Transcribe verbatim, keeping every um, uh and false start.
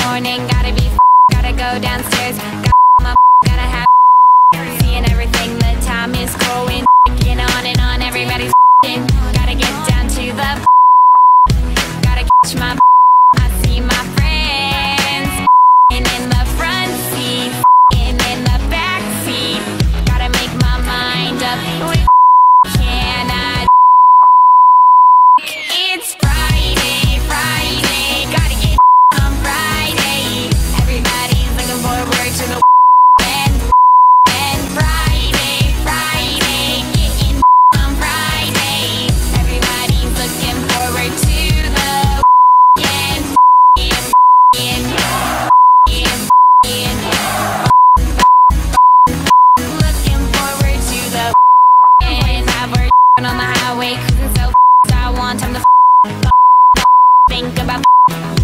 morning, gotta be gotta go downstairs, got my gotta have seeing everything, the time is going on and on, everybody's gotta get down to the gotta catch my I see my friends in the front seat and in the back seat, gotta make my mind up, can I? It's Friday, Friday, gotta get on Friday, everybody's looking forward to the weekend, and Friday, Friday, getting on Friday, everybody's looking forward to the weekend, in, in, in, in, looking forward to the weekend, I work on the highway, cruising so I want time to think about